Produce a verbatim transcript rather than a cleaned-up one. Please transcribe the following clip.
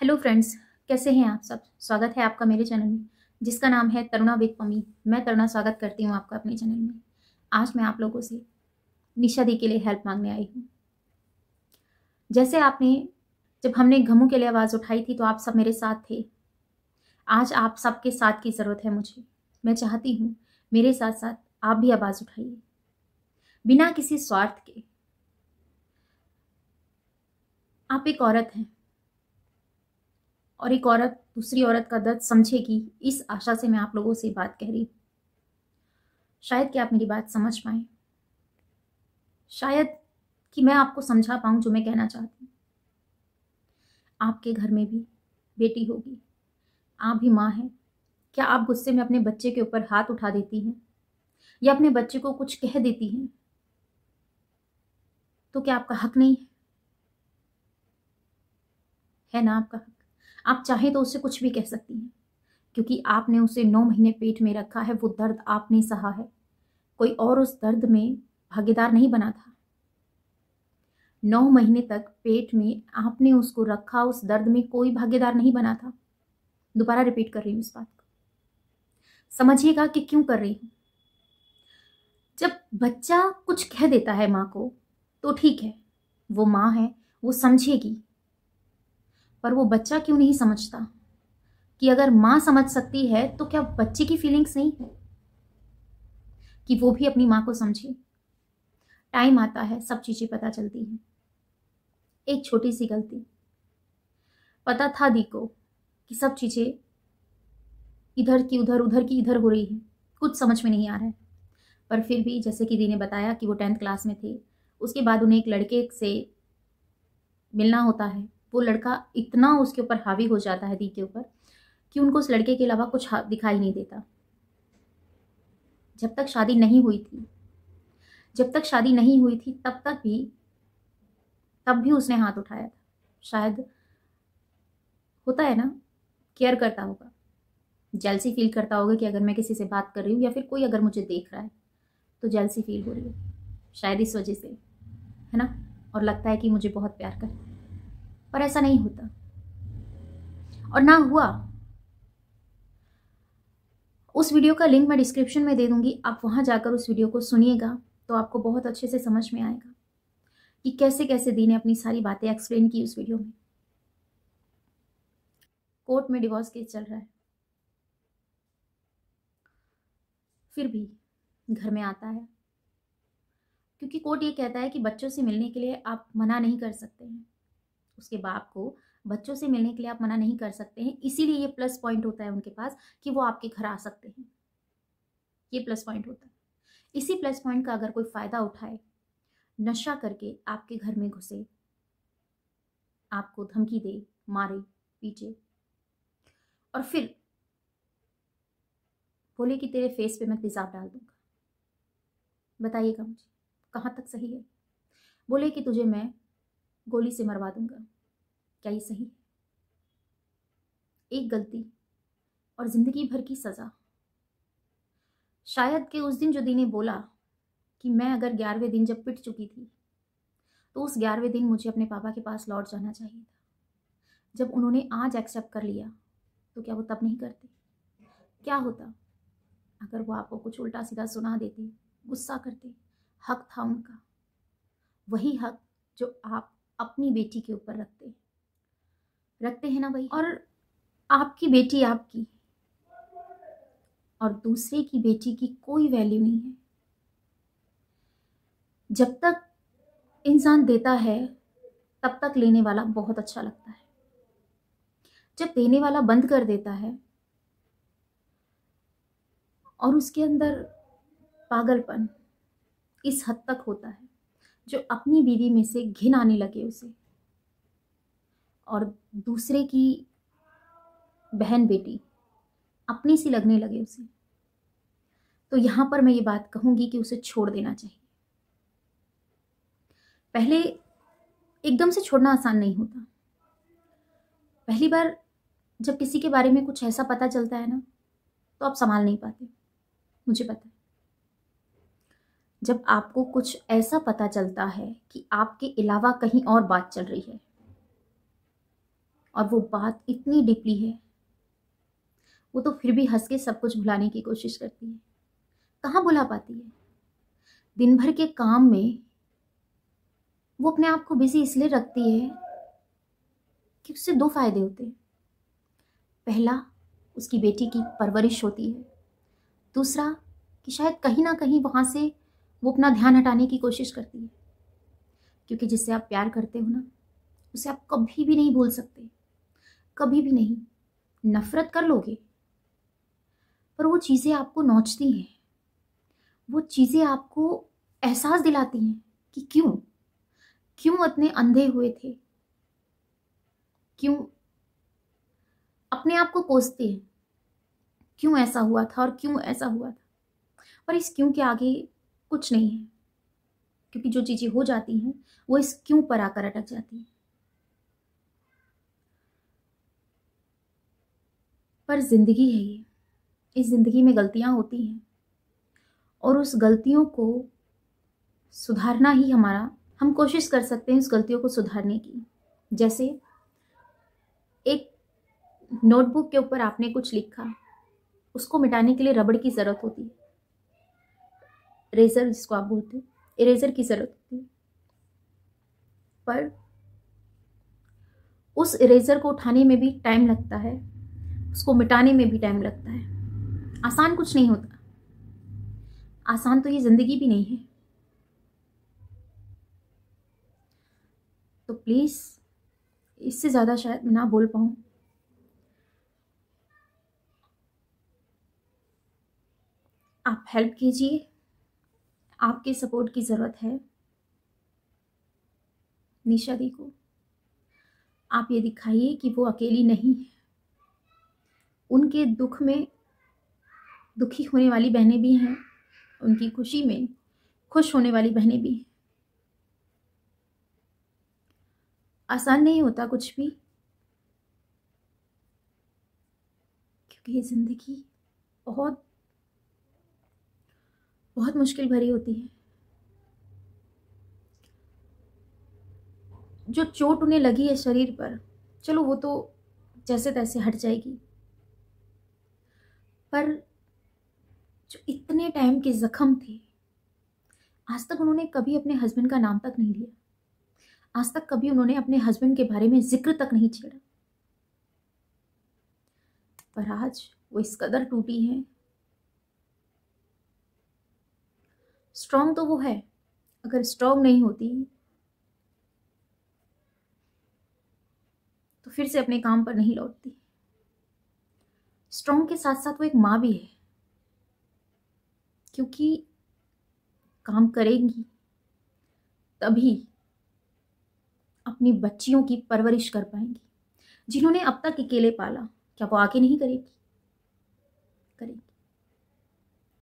Hello friends, कैसे हैं आप सब। स्वागत है आपका मेरे चैनल में जिसका नाम है तरुणा विद पमी। मैं तरुणा स्वागत करती हूँ आपका अपने चैनल में। आज मैं आप लोगों से निशा दी के लिए हेल्प मांगने आई हूँ। जैसे आपने जब हमने घमू के लिए आवाज़ उठाई थी तो आप सब मेरे साथ थे। आज आप सबके साथ की ज़रूरत है मुझे। मैं चाहती हूँ मेरे साथ साथ आप भी आवाज़ उठाइए, बिना किसी स्वार्थ के। आप एक औरत हैं और एक औरत दूसरी औरत का दर्द समझेगी, इस आशा से मैं आप लोगों से बात कह रही हूँ। शायद कि आप मेरी बात समझ पाए, शायद कि मैं आपको समझा पाऊँ जो मैं कहना चाहती हूँ। आपके घर में भी बेटी होगी, आप भी माँ हैं। क्या आप गुस्से में अपने बच्चे के ऊपर हाथ उठा देती हैं या अपने बच्चे को कुछ कह देती हैं तो क्या आपका हक नहीं है? है ना आपका हक। आप चाहें तो उससे कुछ भी कह सकती हैं, क्योंकि आपने उसे नौ महीने पेट में रखा है। वो दर्द आपने सहा है, कोई और उस दर्द में भागीदार नहीं बना था। नौ महीने तक पेट में आपने उसको रखा, उस दर्द में कोई भागीदार नहीं बना था। दोबारा रिपीट कर रही हूँ इस बात को, समझिएगा कि क्यों कर रही हूँ। जब बच्चा कुछ कह देता है माँ को तो ठीक है, वो माँ है, वो समझेगी। पर वो बच्चा क्यों नहीं समझता कि अगर माँ समझ सकती है तो क्या बच्चे की फीलिंग्स नहीं है कि वो भी अपनी माँ को समझे। टाइम आता है, सब चीजें पता चलती हैं। एक छोटी सी गलती, पता था दी को कि सब चीजें इधर की उधर उधर की इधर हो रही है, कुछ समझ में नहीं आ रहा है। पर फिर भी जैसे कि दी ने बताया कि वो टेंथ क्लास में थे, उसके बाद उन्हें एक लड़के से मिलना होता है। वो लड़का इतना उसके ऊपर हावी हो जाता है दी के ऊपर कि उनको उस लड़के के अलावा कुछ दिखाई नहीं देता। जब तक शादी नहीं हुई थी जब तक शादी नहीं हुई थी तब तक भी तब भी उसने हाथ उठाया था। शायद होता है ना, केयर करता होगा, जेलसी फील करता होगा कि अगर मैं किसी से बात कर रही हूँ या फिर कोई अगर मुझे देख रहा है तो जेलसी फील हो रही है, शायद इस वजह से, है ना। और लगता है कि मुझे बहुत प्यार कर, पर ऐसा नहीं होता और ना हुआ। उस वीडियो का लिंक मैं डिस्क्रिप्शन में दे दूंगी, आप वहां जाकर उस वीडियो को सुनिएगा तो आपको बहुत अच्छे से समझ में आएगा कि कैसे कैसे दी ने अपनी सारी बातें एक्सप्लेन की उस वीडियो में। कोर्ट में डिवोर्स केस चल रहा है, फिर भी घर में आता है, क्योंकि कोर्ट ये कहता है कि बच्चों से मिलने के लिए आप मना नहीं कर सकते हैं। उसके बाप को बच्चों से मिलने के लिए आप मना नहीं कर सकते हैं, इसीलिए ये प्लस पॉइंट होता है उनके पास कि वो आपके घर आ सकते हैं। ये प्लस पॉइंट होता है। इसी प्लस पॉइंट का अगर कोई फायदा उठाए, नशा करके आपके घर में घुसे, आपको धमकी दे, मारे पीटे और फिर बोले कि तेरे फेस पे मैं तेजाब डाल दूंगा, बताइएगा मुझे कहां तक सही है। बोले कि तुझे मैं गोली से मरवा दूंगा, क्या ये सही है? एक गलती और जिंदगी भर की सजा। शायद कि उस दिन जो दी ने बोला कि मैं अगर ग्यारहवें दिन जब पिट चुकी थी तो उस ग्यारहवें दिन मुझे अपने पापा के पास लौट जाना चाहिए था। जब उन्होंने आज एक्सेप्ट कर लिया तो क्या वो तब नहीं करते? क्या होता अगर वो आपको कुछ उल्टा सीधा सुना देते, गुस्सा करते? हक था उनका, वही हक जो आप अपनी बेटी के ऊपर रखते रखते हैं ना, वही। और आपकी बेटी आपकी और दूसरे की बेटी की कोई वैल्यू नहीं है। जब तक इंसान देता है तब तक लेने वाला बहुत अच्छा लगता है। जब देने वाला बंद कर देता है और उसके अंदर पागलपन इस हद तक होता है जो अपनी बीवी में से घिन आने लगे उसे, और दूसरे की बहन बेटी अपनी सी लगने लगे उसे, तो यहां पर मैं ये बात कहूंगी कि उसे छोड़ देना चाहिए। पहले एकदम से छोड़ना आसान नहीं होता। पहली बार जब किसी के बारे में कुछ ऐसा पता चलता है ना तो आप संभाल नहीं पाते, मुझे पता है। जब आपको कुछ ऐसा पता चलता है कि आपके अलावा कहीं और बात चल रही है और वो बात इतनी डीपली है, वो तो फिर भी हंस के सब कुछ भुलाने की कोशिश करती है। कहाँ भुला पाती है? दिन भर के काम में वो अपने आप को बिजी इसलिए रखती है कि उससे दो फायदे होते हैं। पहला, उसकी बेटी की परवरिश होती है। दूसरा, कि शायद कहीं ना कहीं वहाँ से वो अपना ध्यान हटाने की कोशिश करती है, क्योंकि जिससे आप प्यार करते हो ना, उसे आप कभी भी नहीं भूल सकते, कभी भी नहीं। नफरत कर लोगे, पर वो चीज़ें आपको नोचती हैं, वो चीज़ें आपको एहसास दिलाती हैं कि क्यों क्यों इतने अंधे हुए थे, क्यों अपने आप को कोसते हैं, क्यों ऐसा हुआ था और क्यों ऐसा हुआ था। पर इस क्यों के आगे कुछ नहीं है, क्योंकि जो चीज़ें हो जाती हैं वो इस क्यों पर आकर अटक जाती हैं। पर जिंदगी है ये, इस जिंदगी में गलतियां होती हैं और उस गलतियों को सुधारना ही हमारा, हम कोशिश कर सकते हैं उस गलतियों को सुधारने की। जैसे एक नोटबुक के ऊपर आपने कुछ लिखा, उसको मिटाने के लिए रबड़ की ज़रूरत होती है, इरेजर जिसको आप बोलते हैं, इरेजर की ज़रूरत होती है। पर उस इरेजर को उठाने में भी टाइम लगता है, उसको मिटाने में भी टाइम लगता है। आसान कुछ नहीं होता, आसान तो ये ज़िंदगी भी नहीं है। तो प्लीज़, इससे ज़्यादा शायद मैं ना बोल पाऊँ। आप हेल्प कीजिए, आपके सपोर्ट की ज़रूरत है निशा दी को। आप ये दिखाइए कि वो अकेली नहीं है, उनके दुख में दुखी होने वाली बहनें भी हैं, उनकी खुशी में खुश होने वाली बहनें भी हैं। आसान नहीं होता कुछ भी, क्योंकि ये ज़िंदगी बहुत बहुत मुश्किल भरी होती है। जो चोट उन्हें लगी है शरीर पर, चलो वो तो जैसे तैसे हट जाएगी, पर जो इतने टाइम के जख्म थे, आज तक उन्होंने कभी अपने हस्बैंड का नाम तक नहीं लिया, आज तक कभी उन्होंने अपने हस्बैंड के बारे में जिक्र तक नहीं छेड़ा। पर आज वो इस कदर टूटी है। स्ट्रांग तो वो है, अगर स्ट्रांग नहीं होती तो फिर से अपने काम पर नहीं लौटती। स्ट्रांग के साथ साथ वो एक माँ भी है, क्योंकि काम करेंगी तभी अपनी बच्चियों की परवरिश कर पाएंगी। जिन्होंने अब तक अकेले पाला, क्या वो आगे नहीं करेगी?